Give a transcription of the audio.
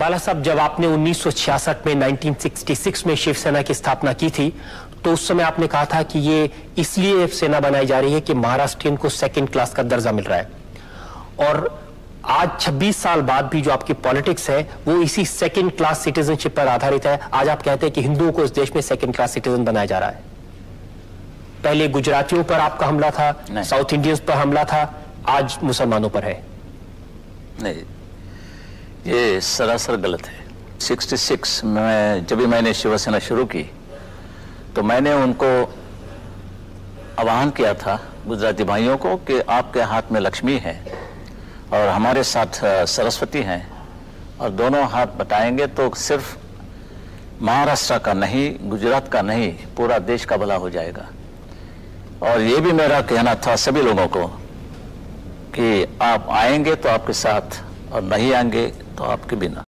बाला साहब, जब आपने 1966 में 1966 में शिवसेना की स्थापना की थी तो उस समय आपने कहा था कि ये इसलिए सेना बनाई जा रही है कि महाराष्ट्रियन को सेकंड क्लास का दर्जा मिल रहा है। और आज 26 साल बाद भी जो आपकी पॉलिटिक्स है वो इसी सेकंड क्लास सिटीजनशिप पर आधारित है। आज आप कहते हैं कि हिंदुओं को इस देश में सेकंड क्लास सिटीजन बनाया जा रहा है। पहले गुजरातियों पर आपका हमला था, साउथ इंडियंस पर हमला था, आज मुसलमानों पर है। नहीं, ये सरासर गलत है। 66 में जब भी मैंने शिवसेना शुरू की तो मैंने उनको आह्वान किया था, गुजराती भाइयों को, कि आपके हाथ में लक्ष्मी है और हमारे साथ सरस्वती हैं और दोनों हाथ बटाएंगे तो सिर्फ महाराष्ट्र का नहीं, गुजरात का नहीं, पूरा देश का भला हो जाएगा। और ये भी मेरा कहना था सभी लोगों को कि आप आएंगे तो आपके साथ और नहीं आएंगे तो आपके बिना।